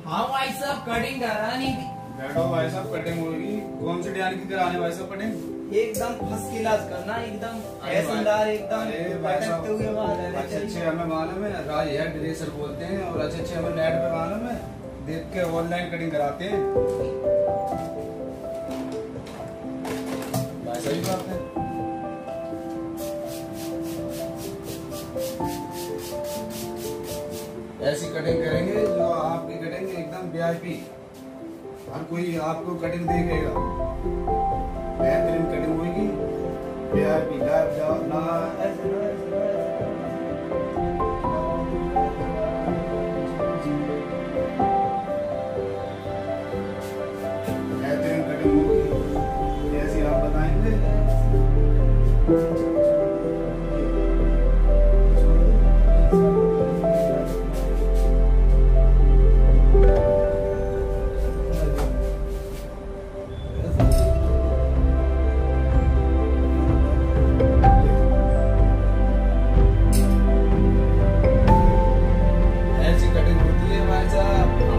हाँ भाई साहब कटिंग करा नहीं थी। बैठो भाई साहब, कटिंग होगी। कौन से डिजाइन की कराने भाई साहब कटिंग? एकदम फर्स्ट क्लास करना, एकदम फैशनदार, एकदम लटकते हुए बाल रहने अच्छे अच्छे चाहिए। हमें मालूम है, राज हेयर ड्रेसर बोलते हैं, और अच्छे अच्छे हमें नेट पे मालूम है, देख के ऑनलाइन कटिंग कराते हैं भाई। सही बात है। ऐसी कटिंग करेंगे जो आपकी कटिंग एकदम VIP, हर कोई आपको कटिंग देखेगा। बेहतरीन कटिंग होगी, VIP लाइव जाओ ना। बेहतरीन कटिंग होगी जैसी आप बताएंगे। ऐसी कटिंग होती है भाई साहब।